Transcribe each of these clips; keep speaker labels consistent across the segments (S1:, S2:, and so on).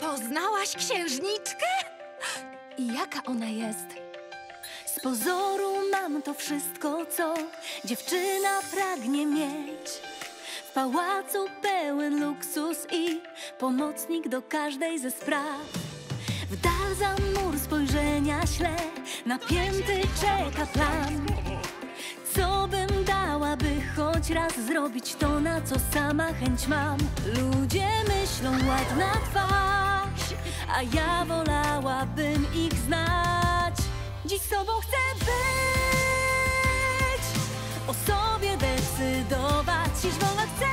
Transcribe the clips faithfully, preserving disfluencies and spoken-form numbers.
S1: Poznałaś księżniczkę?
S2: I jaka ona jest? Z pozoru mam to wszystko, co dziewczyna pragnie mieć. W pałacu pełen luksus i pomocnik do każdej ze spraw. W dal za mur spojrzenia ślę, napięty czeka plan. Co bym dała, by choć raz zrobić to, na co sama chęć mam. Ludzie myślą, ładna twarz, a ja wolałabym ich znać. Dziś sobą chcę być, o sobie decydować. Dziś wolna chcę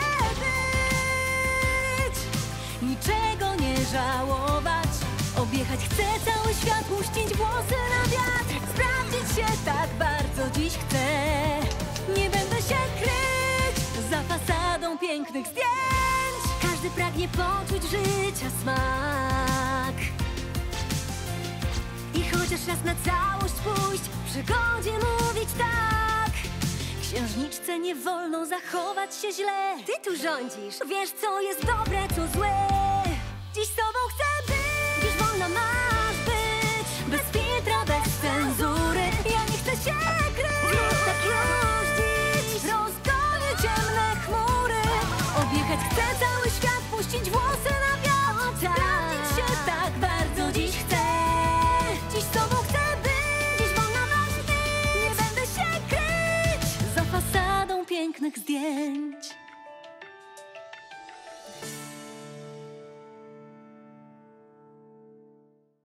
S2: być, niczego nie żałować. Objechać chcę cały świat, puścić włosy na wiatr. Sprawdzić się tak bardzo dziś chcę. Nie będę się kryć za fasadą pięknych zdjęć. Każdy pragnie poczuć życia smak. I chociaż raz na całość pójść, w przygodzie mówić tak. Księżniczce nie wolno zachować się źle. Ty tu rządzisz, wiesz co jest dobre, co złe. Dziś sobą chcę być, dziś wolna masz być. Bez filtra, bez cenzury, ja nie chcę się kryć. Zrób tak już dziś, rozgonię ciemne chmury. Objechać chcę cały świat, puścić włosy na wiatr. Sprawdzić się tak bardzo dziś chcę. Dziś sobą chcę być, dziś wolna masz być. Nie będę się kryć za fasadą pięknych zdjęć.